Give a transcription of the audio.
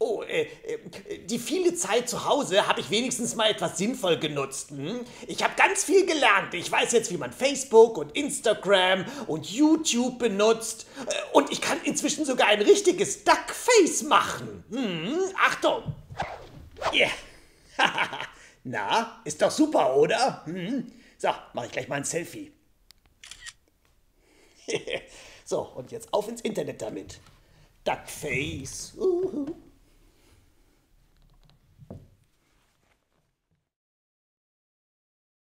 Oh, die viele Zeit zu Hause habe ich wenigstens mal etwas sinnvoll genutzt. Hm? Ich habe ganz viel gelernt. Ich weiß jetzt, wie man Facebook und Instagram und YouTube benutzt. Und ich kann inzwischen sogar ein richtiges Duckface machen. Hm? Achtung! Yeah. Na, ist doch super, oder? Hm? So, mache ich gleich mal ein Selfie. So, und jetzt auf ins Internet damit. Duckface.